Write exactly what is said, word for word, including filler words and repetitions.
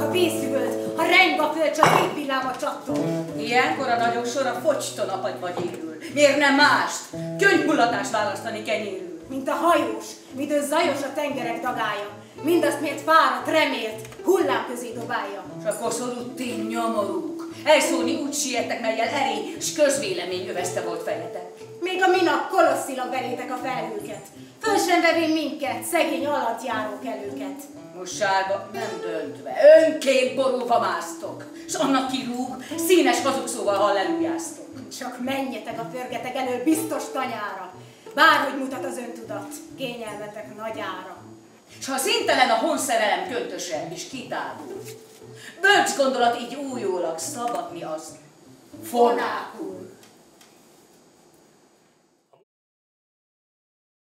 ha vízszüvölt, ha reng a föld, csak egy villám a csattó. Ilyenkor a nagyok sora focston apagyba gyérül. Miért nem mást? Könyvhullatást választani kenyérül. Mint a hajós, midőn zajos a tengerek dagája. Mindazt, miért fáradt, remélt, hullám közé dobálja. S a koszorú tény nyomorúk. Elszólni úgy siettek, melyel erény, s közvélemény övezte volt fejetek. Még a minak kolosszilag verétek a felhőket. Föl sem vevén minket, szegény alatt járók előket. Mosságba nem döntve, önként borulva másztok, s annak kirúg, színes hazugszóval hallelujáztok. Csak menjetek a förgeteg elő biztos tanyára, bárhogy mutat az öntudat, kényelmetek nagyára. S ha szintelen a honszerelem köntöse is kitávul, bölcs gondolat így újólag szabadni azt. Fonákul.